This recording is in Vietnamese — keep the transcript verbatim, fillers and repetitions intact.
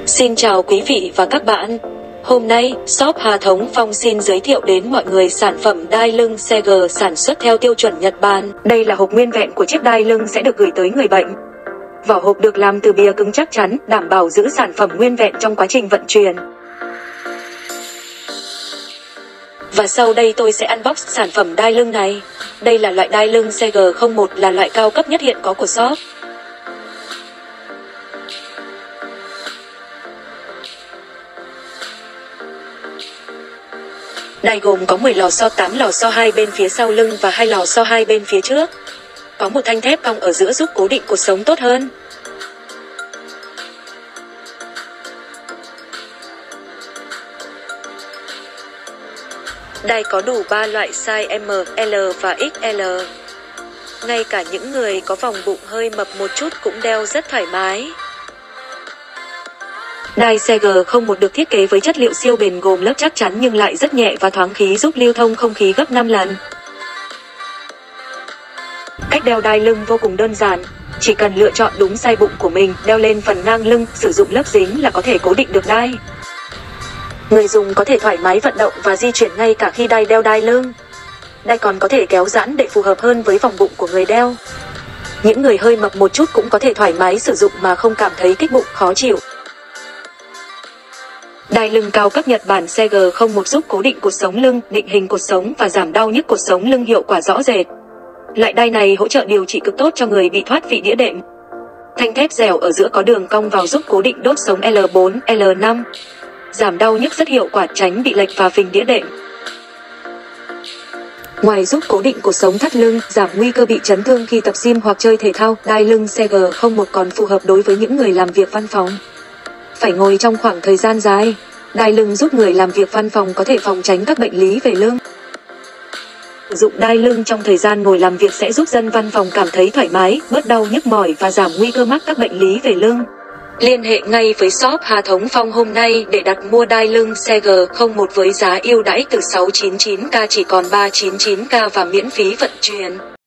Xin chào quý vị và các bạn. Hôm nay, shop Hà Thống Phong xin giới thiệu đến mọi người sản phẩm đai lưng Sega sản xuất theo tiêu chuẩn Nhật Bản. Đây là hộp nguyên vẹn của chiếc đai lưng sẽ được gửi tới người bệnh. Vỏ hộp được làm từ bìa cứng chắc chắn, đảm bảo giữ sản phẩm nguyên vẹn trong quá trình vận chuyển. Và sau đây tôi sẽ unbox sản phẩm đai lưng này. Đây là loại đai lưng Sega không một, là loại cao cấp nhất hiện có của shop. Đai gồm có mười lò xo, tám lò xo hai bên phía sau lưng và hai lò xo hai bên phía trước. Có một thanh thép cong ở giữa giúp cố định cột sống tốt hơn. Đai có đủ ba loại size M, L và X L. Ngay cả những người có vòng bụng hơi mập một chút cũng đeo rất thoải mái. Đai Sega không một được thiết kế với chất liệu siêu bền gồm lớp chắc chắn nhưng lại rất nhẹ và thoáng khí, giúp lưu thông không khí gấp năm lần. Cách đeo đai lưng vô cùng đơn giản, chỉ cần lựa chọn đúng size bụng của mình, đeo lên phần ngang lưng, sử dụng lớp dính là có thể cố định được đai. Người dùng có thể thoải mái vận động và di chuyển ngay cả khi đai đeo đai lưng. Đai còn có thể kéo giãn để phù hợp hơn với vòng bụng của người đeo. Những người hơi mập một chút cũng có thể thoải mái sử dụng mà không cảm thấy kích bụng khó chịu. Đai lưng cao cấp Nhật Bản Sega không một giúp cố định cột sống lưng, định hình cột sống và giảm đau nhức cột sống lưng hiệu quả rõ rệt. Loại đai này hỗ trợ điều trị cực tốt cho người bị thoát vị đĩa đệm. Thanh thép dẻo ở giữa có đường cong vào giúp cố định đốt sống L bốn, L năm. Giảm đau nhức rất hiệu quả, tránh bị lệch và phình đĩa đệm. Ngoài giúp cố định cột sống thắt lưng, giảm nguy cơ bị chấn thương khi tập gym hoặc chơi thể thao, đai lưng Sega không một còn phù hợp đối với những người làm việc văn phòng. Phải ngồi trong khoảng thời gian dài. Đai lưng giúp người làm việc văn phòng có thể phòng tránh các bệnh lý về lưng. Sử dụng đai lưng trong thời gian ngồi làm việc sẽ giúp dân văn phòng cảm thấy thoải mái, bớt đau nhức mỏi và giảm nguy cơ mắc các bệnh lý về lưng. Liên hệ ngay với shop Hà Thống Phong hôm nay để đặt mua đai lưng Sega không một với giá ưu đãi từ sáu trăm chín mươi chín k chỉ còn ba trăm chín mươi chín k và miễn phí vận chuyển.